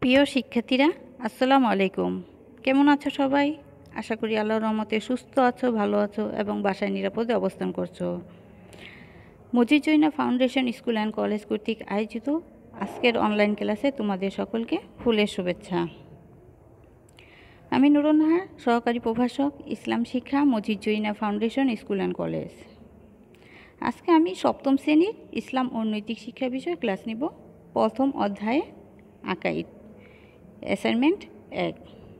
প্রিয় শিক্ষার্থীরা, আসসালামু আলাইকুম। কেমন আছো সবাই? আশা করি আল্লাহর রহমতে সুস্থ আছো, ভালো আছো এবং বাসায় নিরাপদে অবস্থান করছো। Majid Joina Foundation School and College কর্তৃক আয়োজিত আজকের অনলাইন ক্লাসে তোমাদের সকলকে ফুলের শুভেচ্ছা। আমি নুরুন নাহার, সহকারী প্রভাষক, ইসলাম শিক্ষা, Majid Joina Foundation School and College. আজকে আমি সপ্তম শ্রেণীর ইসলাম ও নৈতিক শিক্ষা বিষয়ে ক্লাস নিব। প্রথম অধ্যায়ে আকাইদ, অ্যাসাইনমেন্ট 1।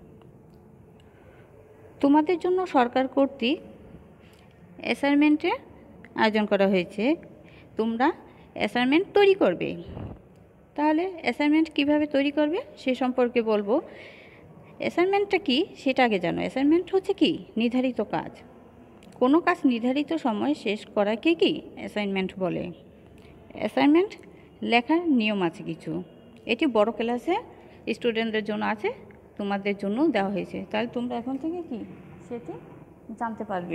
তোমাদের জন্য সরকার কর্তৃক অ্যাসাইনমেন্টের আয়োজন করা হয়েছে। তোমরা অ্যাসাইনমেন্ট তৈরি করবে। তাহলে অ্যাসাইনমেন্ট কিভাবে তৈরি করবে সে সম্পর্কে বলবো। অ্যাসাইনমেন্টটা কি সেটা আগে জানো। অ্যাসাইনমেন্ট হচ্ছে কি নির্ধারিত কাজ। কোনো কাজ নির্ধারিত সময়ে শেষ করাকে কি অ্যাসাইনমেন্ট বলে। অ্যাসাইনমেন্ট লেখার নিয়ম আছে কিছু। এটি বড় ক্লাসে স্টুডেন্টদের জন্য আছে, তোমাদের জন্য দেওয়া হয়েছে। তাহলে তোমরা এখন থেকে কি সেটি জানতে পারবে।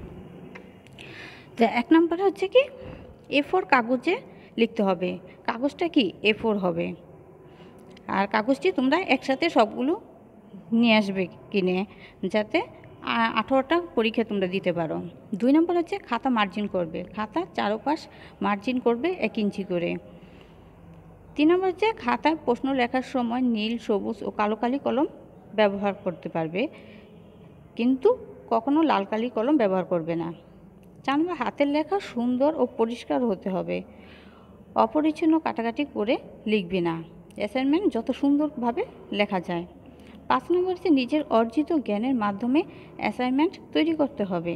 তো 1 নম্বর হচ্ছে কি A4 কাগজে লিখতে হবে। কাগজটা কি A4 হবে। আর কাগজটি তোমরা একসাথে সবগুলো নিয়ে আসবে কিনে, যাতে 18টা পরীক্ষা তোমরা দিতে পারো। 2 নম্বর হচ্ছে খাতা মার্জিন করবে। খাতা চারপাশ মার্জিন করবে 1 ইঞ্চি করে। 3 নম্বর হচ্ছে খাতায় প্রশ্ন লেখার সময় নীল, সবুজ ও কালো কালি কলম ব্যবহার করতে পারবে, কিন্তু কখনো লাল কালি কলম ব্যবহার করবে না। 4 নম্বর হাতের লেখা সুন্দর ও পরিষ্কার হতে হবে। অপরিচ্ছন্ন কাটাকাটি করে লিখবে না। অ্যাসাইনমেন্ট যত সুন্দরভাবে লেখা যায়। 5 নম্বর হচ্ছে নিজের অর্জিত জ্ঞানের মাধ্যমে অ্যাসাইনমেন্ট তৈরি করতে হবে।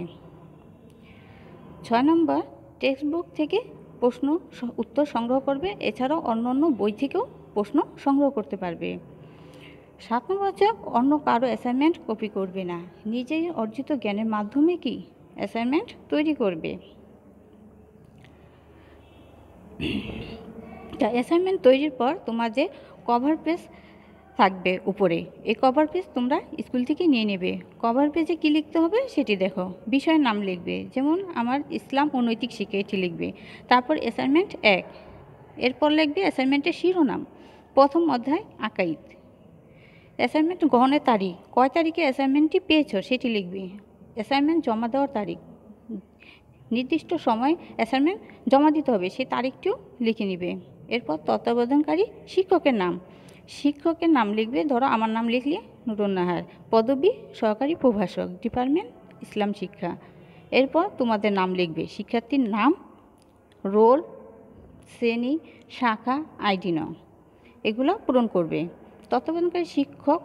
6 নম্বর টেক্সট বুক থেকে প্রশ্ন উত্তর সংগ্রহ করবে। এছাড়াও অন্য বই থেকেও প্রশ্ন সংগ্রহ করতে পারবে। 7 নম্বর হচ্ছে অন্য কারো অ্যাসাইনমেন্ট কপি করবে না। নিজেই অর্জিত জ্ঞানের মাধ্যমে কি অ্যাসাইনমেন্ট তৈরি করবে। তা অ্যাসাইনমেন্ট তৈরির পর তোমাদের কভার পেজ থাকবে উপরে। এই কভার পেজ তোমরা স্কুল থেকে নিয়ে নেবে। কভার পেজে কী লিখতে হবে সেটি দেখো। বিষয়ের নাম লিখবে, যেমন আমার ইসলাম ও নৈতিক শিক্ষা, এটি লিখবে। তারপর অ্যাসাইনমেন্ট 1, এরপর লিখবে অ্যাসাইনমেন্টের শিরোনাম, প্রথম অধ্যায় আকাইদ। অ্যাসাইনমেন্ট গ্রহণের তারিখ, কয় তারিখে অ্যাসাইনমেন্টটি পেয়েছো সেটি লিখবে। অ্যাসাইনমেন্ট জমা দেওয়ার তারিখ, নির্দিষ্ট সময় অ্যাসাইনমেন্ট জমা দিতে হবে সেই তারিখটিও লিখে নিবে। এরপর তত্ত্বাবধানকারী শিক্ষকের নাম, শিক্ষকের নাম লিখবে। ধরো আমার নাম লিখলে নুরুন নাহার, পদবী সহকারী প্রভাষক, ডিপার্টমেন্ট ইসলাম শিক্ষা। এরপর তোমাদের নাম লিখবে, শিক্ষার্থীর নাম, রোল, শ্রেণী, শাখা, আইডি নং, এগুলো পূরণ করবে। তত্ত্বাবধানকারী শিক্ষক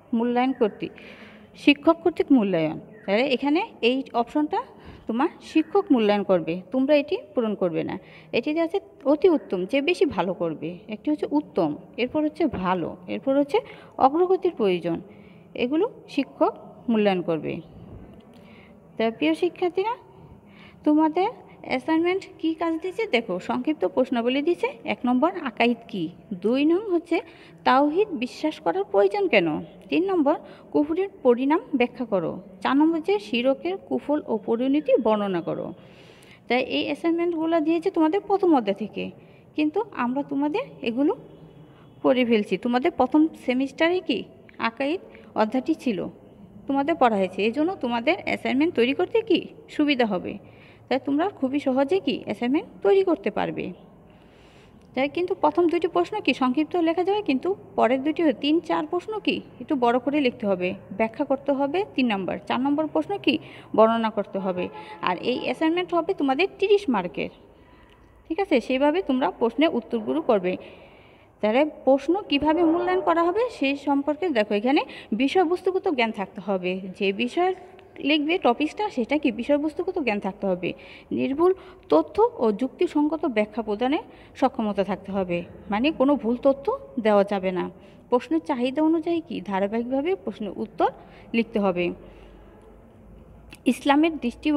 কর্তৃক মূল্যায়ন। তাহলে এখানে এই অপশনটা তোমার শিক্ষক মূল্যায়ন করবে, তোমরা এটি পূরণ করবে না। এটিতে আছে অতি উত্তম, যে বেশি ভালো করবে। একটি হচ্ছে উত্তম, এরপর হচ্ছে ভালো, এরপর হচ্ছে অগ্রগতির প্রয়োজন। এগুলো শিক্ষক মূল্যায়ন করবে। তা প্রিয় শিক্ষার্থীরা, তোমাদের অ্যাসাইনমেন্ট কী কাজ দিয়েছে দেখো। সংক্ষিপ্ত প্রশ্নাবলী দিয়েছে। 1 নম্বর আকাইদ কী। 2 নং হচ্ছে তাওহীদ বিশ্বাস করার প্রয়োজন কেন। 3 নম্বর কুফরের পরিণাম ব্যাখ্যা করো। 4 নম্বর যে শিরকের কুফল ও পরিণতি বর্ণনা করো। তাই এই অ্যাসাইনমেন্টগুলো দিয়েছে তোমাদের প্রথম অধ্যায় থেকে, কিন্তু আমরা তোমাদের এগুলো করে ফেলছি। তোমাদের প্রথম সেমিস্টারে কি আকাইদ অধ্যায়টি ছিল, তোমাদের পড়া হয়েছে, এই জন্য তোমাদের অ্যাসাইনমেন্ট তৈরি করতে কি সুবিধা হবে। তাই তোমরা খুবই সহজে কি অ্যাসাইনমেন্ট তৈরি করতে পারবে। তাই কিন্তু প্রথম 2টি প্রশ্ন কি সংক্ষিপ্ত লেখা যাবে, কিন্তু পরের 2টি 3-4 প্রশ্ন কি একটু বড় করে লিখতে হবে, ব্যাখ্যা করতে হবে 3 নম্বর। 4 নম্বর প্রশ্ন কি বর্ণনা করতে হবে। আর এই অ্যাসাইনমেন্ট হবে তোমাদের 30 মার্কের। ঠিক আছে, সেইভাবে তোমরা প্রশ্নের উত্তরগুলো করবে। তাহলে প্রশ্ন কিভাবে মূল্যায়ন করা হবে সেই সম্পর্কে দেখো। এখানে বিষয়বস্তুগত জ্ঞান থাকতে হবে। যে বিষয় লিখবে টপিকসটা, সেটা কি বিষয়বস্তুগত জ্ঞান থাকতে হবে। নির্ভুল তথ্য ও যুক্তিসঙ্গত ব্যাখ্যা প্রদানে সক্ষমতা থাকতে হবে, মানে কোনো ভুল তথ্য দেওয়া যাবে না। প্রশ্নের চাহিদা অনুযায়ী কি ধারাবাহিকভাবে প্রশ্নের উত্তর লিখতে হবে। ইসলামের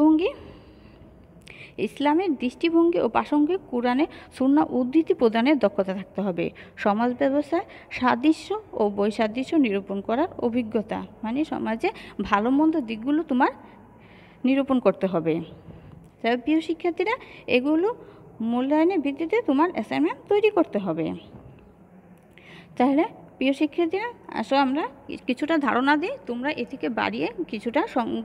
দৃষ্টিভঙ্গি ও প্রাসঙ্গিক কোরআনে সুন্নাহ উদ্ধৃতি প্রদানের দক্ষতা থাকতে হবে। সমাজ ব্যবস্থায় সাদৃশ্য ও বৈসাদৃশ্য নিরূপণ করার অভিজ্ঞতা, মানে সমাজে ভালো মন্দ দিকগুলো তোমার নিরূপণ করতে হবে। তাই প্রিয় শিক্ষার্থীরা, এগুলো মূল্যায়নের ভিত্তিতে তোমার অ্যাসাইনমেন্ট তৈরি করতে হবে। তাহলে প্রিয় শিক্ষার্থীরা, আসো আমরা কিছুটা ধারণা দিই, তোমরা এ থেকে বাড়িয়ে কিছুটা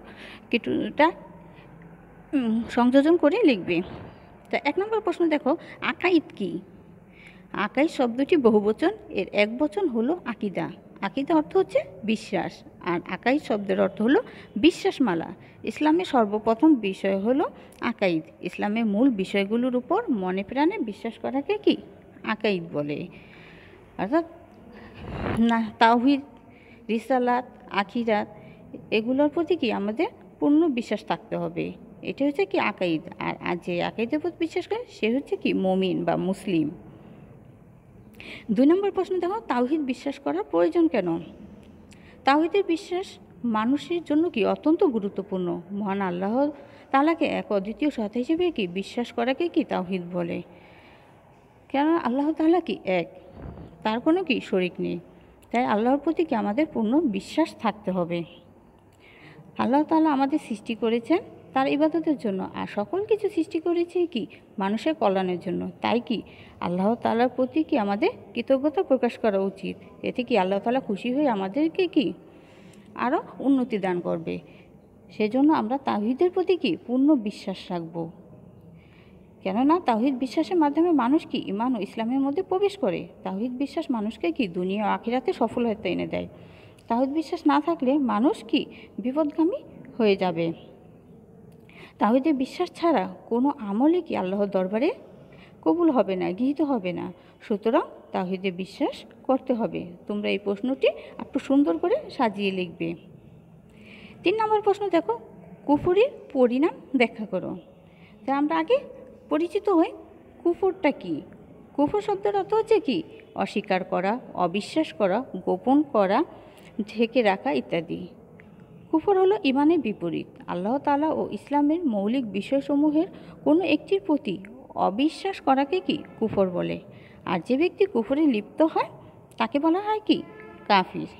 সংযোজন করে লিখবে। তা 1 নম্বর প্রশ্ন দেখো, আকাইদ কি? আকাইদ শব্দটি বহুবচন, এর একবচন হলো আকিদা। আকিদা অর্থ হচ্ছে বিশ্বাস, আর আকাইদ শব্দের অর্থ হলো বিশ্বাসমালা। ইসলামের সর্বপ্রথম বিষয় হলো আকাইদ। ইসলামের মূল বিষয়গুলোর উপর মনে প্রাণে বিশ্বাস করাকে কি আকাইদ বলে। অর্থাৎ না তাওহীদ, রিসালাত, আখিরাত এগুলোর প্রতি কি আমাদের পূর্ণ বিশ্বাস থাকতে হবে। এটা হচ্ছে কি আকাইদ। আর যে আকাইদের প্রতি বিশ্বাস করে সে হচ্ছে কি মুমিন বা মুসলিম। 2 নম্বর প্রশ্ন দেখো, তাওহীদ বিশ্বাস করার প্রয়োজন কেন? তাওহীদের বিশ্বাস মানুষের জন্য কি অত্যন্ত গুরুত্বপূর্ণ। মহান আল্লাহ তাআলাকে এক অদ্বিতীয় সত্তা হিসেবে কি বিশ্বাস করাকে কি তাওহীদ বলে। কেন আল্লাহ তাআলা কি এক, তার কোনো কি শরীক নেই। তাই আল্লাহর প্রতি কি আমাদের পূর্ণ বিশ্বাস থাকতে হবে। আল্লাহ তাআলা আমাদের সৃষ্টি করেছেন তার ইবাদতের জন্য, আর সকল কিছু সৃষ্টি করেছে কি মানুষের কল্যাণের জন্য। তাই কি আল্লাহ তাআলার প্রতি কি আমাদের কৃতজ্ঞতা প্রকাশ করা উচিত। এতে কি আল্লাহ তাআলা খুশি হয়ে আমাদেরকে কি আরও উন্নতি দান করবে। সেজন্য আমরা তাওহীদের প্রতি কি পূর্ণ বিশ্বাস রাখব। কেননা তাওহীদ বিশ্বাসের মাধ্যমে মানুষ কি ঈমান ও ইসলামের মধ্যে প্রবেশ করে। তাওহীদ বিশ্বাস মানুষকে কি দুনিয়া ও আখিরাতে সফলতা এনে দেয়। তাওহীদ বিশ্বাস না থাকলে মানুষ কি বিপদগামী হয়ে যাবে। তাওহীদের বিশ্বাস ছাড়া কোনো আমলই কি আল্লাহর দরবারে কবুল হবে না, গৃহীত হবে না। সুতরাং তাওহীদে বিশ্বাস করতে হবে। তোমরা এই প্রশ্নটি একটু সুন্দর করে সাজিয়ে লিখবে। 3 নম্বর প্রশ্ন দেখো, কুফরির পরিণাম ব্যাখ্যা করো। তা আমরা আগে পরিচিত হই, কুফরটা কি। কুফর শব্দের অর্থ হচ্ছে কি অস্বীকার করা, অবিশ্বাস করা, গোপন করা, ঢেকে রাখা ইত্যাদি। কুফর হলো ঈমানের বিপরীত। আল্লাহ তাআলা ও ইসলামের মৌলিক বিষয়সমূহের কোনো একটির প্রতি অবিশ্বাস করাকে কি কুফর বলে। আর যে ব্যক্তি কুফরে লিপ্ত হয় তাকে বলা হয় কি কাফির।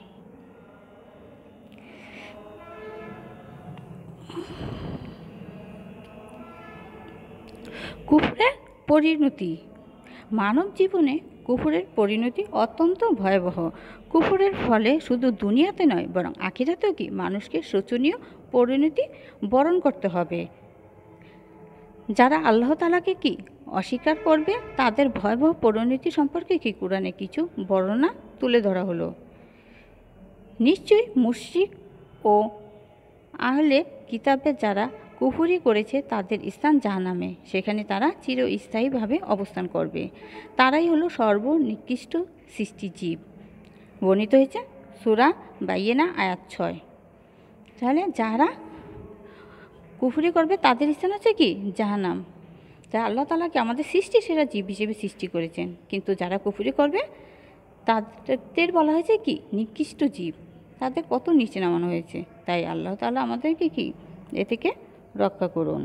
কুফরের পরিণতি। মানব জীবনে কুফরের পরিণতি অত্যন্ত ভয়াবহ। কুফরের ফলে শুধু দুনিয়াতে নয় বরং আখিরাতেও কি মানুষকে শোচনীয় পরিণতি বরণ করতে হবে। যারা আল্লাহ তাআলাকে কি অস্বীকার করবে তাদের ভয়াবহ পরিণতি সম্পর্কে কি কুরআনে কিছু বর্ণনা তুলে ধরা হলো। নিশ্চয়ই মুশরিক ও আহলে কিতাবের যারা কুফরি করেছে তাদের স্থান জাহান্নামে, সেখানে তারা চিরস্থায়ীভাবে অবস্থান করবে। তারাই হলো সর্বনিকৃষ্ট সৃষ্টিজীব। বর্ণিত হয়েছে সূরা বাইয়েনা আয়াত 6। তাহলে যারা কুফরি করবে তাদের স্থান হচ্ছে কি জাহান্নাম। যা আল্লাহ তাআলাকে আমাদের সৃষ্টি সেরা জীব হিসেবে সৃষ্টি করেছেন, কিন্তু যারা কুফরি করবে তাদের বলা হয়েছে কি নিকৃষ্ট জীব, তাদের কত নিচে নামানো হয়েছে। তাই আল্লাহ তাআলা আমাদেরকে কি এ থেকে রক্ষা করুন।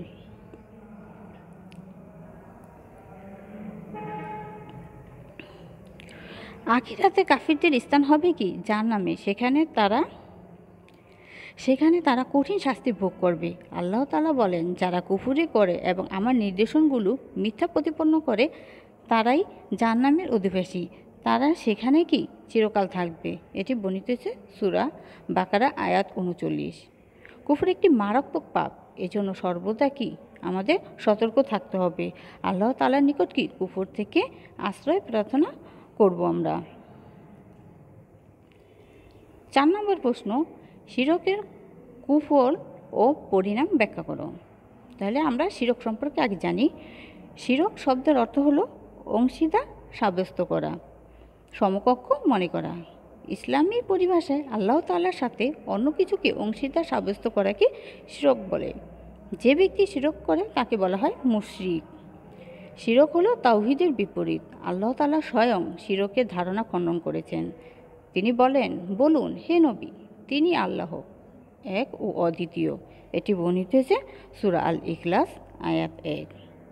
আখিরাতে কাফিরদের স্থান হবে কি জাহান্নামে, সেখানে তারা কঠিন শাস্তি ভোগ করবে। আল্লাহ তাআলা বলেন, যারা কুফরি করে এবং আমার নির্দেশনগুলো মিথ্যা প্রতিপন্ন করে তারাই জাহান্নামের অধিবাসী, তারা সেখানে কি চিরকাল থাকবে। এটি বর্ণিত হয়েছে সূরা বাকারা আয়াত 39। কুফর একটি মারাত্মক পাপ, এজন্য সর্বদা কি আমাদের সতর্ক থাকতে হবে। আল্লাহ তাআলার নিকট কি কুফর থেকে আশ্রয় প্রার্থনা করব আমরা। 4 নম্বর প্রশ্ন, শিরকের কুফল ও পরিণাম ব্যাখ্যা করো। তাহলে আমরা শিরক সম্পর্কে আগে জানি। শিরক শব্দের অর্থ হলো অংশীদার সাব্যস্ত করা, সমকক্ষ মনে করা। ইসলামী পরিভাষায় আল্লাহ তাআলার সাথে অন্য কিছুকে অংশীদার সাব্যস্ত করাকে শিরক বলে। যে ব্যক্তি শিরক করে তাকে বলা হয় মুশরিক। শিরক হলো তাওহীদের বিপরীত। আল্লাহ তাআলা স্বয়ং শিরকের ধারণা খণ্ডন করেছেন। তিনি বলুন হে নবী, তিনি আল্লাহ, এক ও অদ্বিতীয়। এটি বর্ণিত হয়েছে সূরা আল ইখলাস আয়াত 1।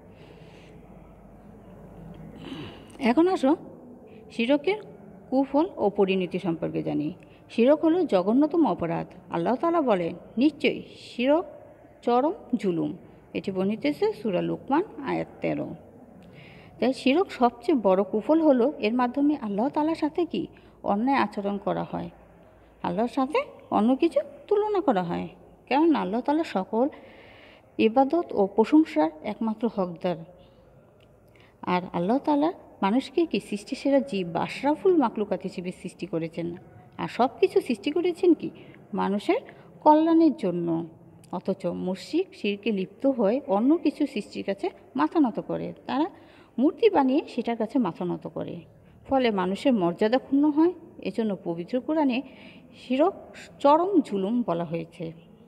এখন আসো শিরকের কুফল ও পরিণতি সম্পর্কে জানি। শিরক হলো জঘন্যতম অপরাধ। আল্লাহ তাআলা বলেন, নিশ্চয়ই শিরক চরম জুলুম। এটি বর্ণিত হয়েছে সূরা লুকমান আয়াত 13। তাই শিরক সবচেয়ে বড় কুফল হলো এর মাধ্যমে আল্লাহ তাআলার সাথে কি অন্যায় আচরণ করা হয়, আল্লাহর সাথে অন্য কিছু তুলনা করা হয়। কারণ আল্লাহ তাআলা সকল ইবাদত ও প্রশংসার একমাত্র হকদার। আর আল্লাহ তাআলা মানুষকে কি সৃষ্টি সেরা জীব বা আশরাফুল মাকলুকাত হিসেবে সৃষ্টি করেছেন, আর সব কিছু সৃষ্টি করেছেন কি মানুষের কল্যাণের জন্য। অথচ মুশরিক শিরকে লিপ্ত হয়ে অন্য কিছু সৃষ্টির কাছে মাথা নত করে, তারা মূর্তি বানিয়ে সেটার কাছে মাথা নত করে, ফলে মানুষের মর্যাদা ক্ষুণ্ণ হয়। এজন্য পবিত্র কোরআনে শিরক চরম জুলুম বলা হয়েছে।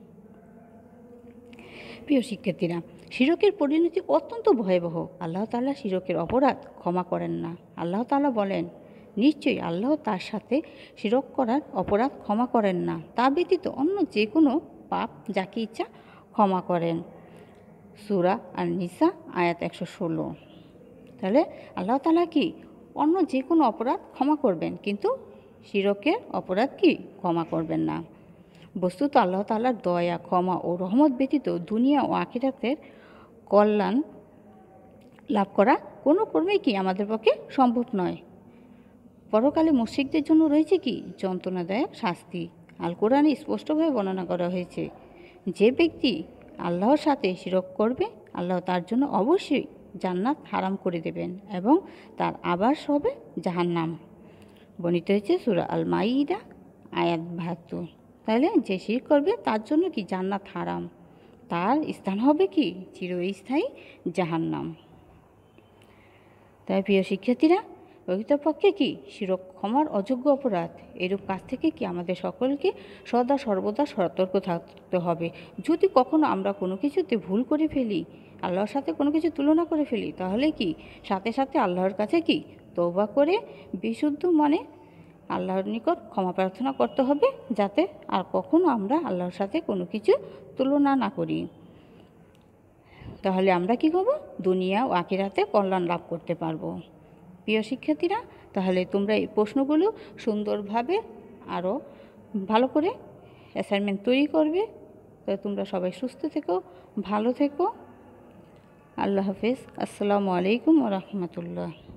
প্রিয় শিক্ষার্থীরা, শিরকের পরিণতি অত্যন্ত ভয়াবহ। আল্লাহ তাআলা শিরকের অপরাধ ক্ষমা করেন না। আল্লাহ তাআলা বলেন, নিশ্চয়ই আল্লাহ তার সাথে শিরক করার অপরাধ ক্ষমা করেন না, তা ব্যতীত অন্য যে কোনো পাপ যাকে ইচ্ছা ক্ষমা করেন। সূরা আন-নিসা আয়াত 116। তাহলে আল্লাহ তাআলা কি অন্য যে কোনো অপরাধ ক্ষমা করবেন, কিন্তু শিরকের অপরাধ কি ক্ষমা করবেন না। বস্তুত আল্লাহ তাআলার দয়া, ক্ষমা ও রহমত ব্যতীত দুনিয়া ও আখিরাতের কল্যাণ লাভ করা কোনো কর্মেই কি আমাদের পক্ষে সম্ভব নয়। পরকালে মুশরিকদের জন্য রয়েছে কি যন্ত্রণাদায়ক শাস্তি। আল কোরআনে স্পষ্টভাবে বর্ণনা করা হয়েছে, যে ব্যক্তি আল্লাহর সাথে শিরক করবে আল্লাহ তার জন্য অবশ্যই জান্নাত হারাম করে দেবেন এবং তার আবাস হবে জাহান্নাম। বর্ণিত হয়েছে সূরা আল মাইদা আয়াত 72। তাহলে যে শিরক করবে তার জন্য কি জান্নাত হারাম, তার স্থান হবে কি চিরস্থায়ী জাহান্নাম। তাই প্রিয় শিক্ষার্থীরা, প্রকৃতপক্ষে কি শিরক ক্ষমার অযোগ্য অপরাধ। এরূপ কাজ থেকে কি আমাদের সকলকে সদা সর্বদা সতর্ক থাকতে হবে। যদি কখনো আমরা কোনো কিছুতে ভুল করে ফেলি, আল্লাহর সাথে কোনো কিছু তুলনা করে ফেলি, তাহলে কি সাথে সাথে আল্লাহর কাছে কি তওবা করে বিশুদ্ধ মনে আল্লাহর নিকট ক্ষমা প্রার্থনা করতে হবে, যাতে আর কখনো আমরা আল্লাহর সাথে কোনো কিছু তুলনা না করি। তাহলে আমরা কি করব, দুনিয়া ও আখিরাতে কল্যাণ লাভ করতে পারবো। প্রিয় শিক্ষার্থীরা, তাহলে তোমরা এই প্রশ্নগুলো সুন্দরভাবে আরও ভালো করে অ্যাসাইনমেন্ট তৈরি করবে। তো তোমরা সবাই সুস্থ থেকো, ভালো থেকো। আল্লাহ হাফেজ। আসসালামু আলাইকুম ওয়া রাহমাতুল্লাহ।